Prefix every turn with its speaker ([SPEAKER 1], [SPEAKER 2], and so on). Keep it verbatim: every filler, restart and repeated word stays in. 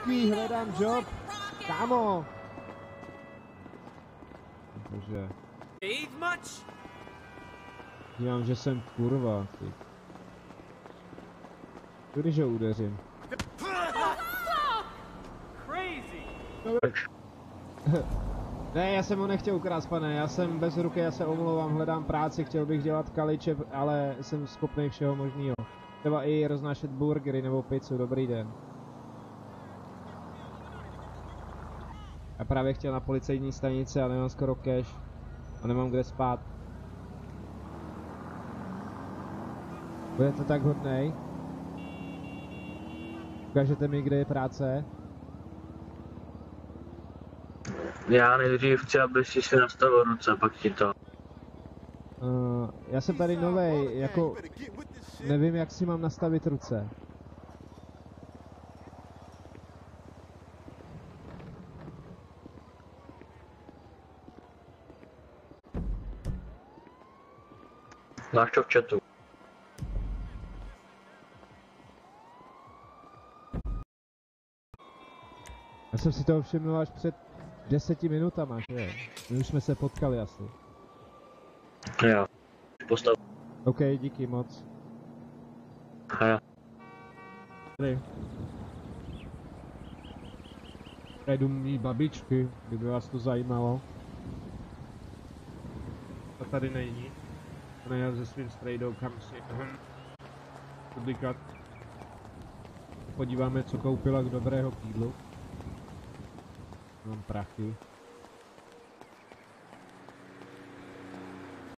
[SPEAKER 1] Díky, hledám job. Kámo. Bože. Dívám, že jsem kurva, ty. Když ho udeřím. Ne, já jsem ho nechtěl ukrást, pane, já jsem bez ruky, já se omlouvám, hledám práci, chtěl bych dělat kaliče, ale jsem schopný všeho možného. Třeba i roznášet burgery nebo pizzu, dobrý den. Já právě chtěl na policejní stanici a nemám skoro cash. A nemám kde spát. Budete tak hodnej? Ukážete mi, kde je práce?
[SPEAKER 2] Já nejdřív chci, abys si nastavil ruce, pak ti to.
[SPEAKER 1] Uh, já jsem tady novej, jako nevím, jak si mám nastavit ruce.
[SPEAKER 2] Máš to v chatu.
[SPEAKER 1] Já jsem si toho všiml až před deseti minutama, že? My už jsme se potkali asi.
[SPEAKER 2] Jo. Postav.
[SPEAKER 1] OK, díky moc.
[SPEAKER 2] Jo.
[SPEAKER 1] Tady. Tady jdu mý babičky, kdyby vás to zajímalo. A tady není. Ona jel se svým strejdou, kam si publikat. Podíváme, co koupila k dobrého jídlu. Mám prachy.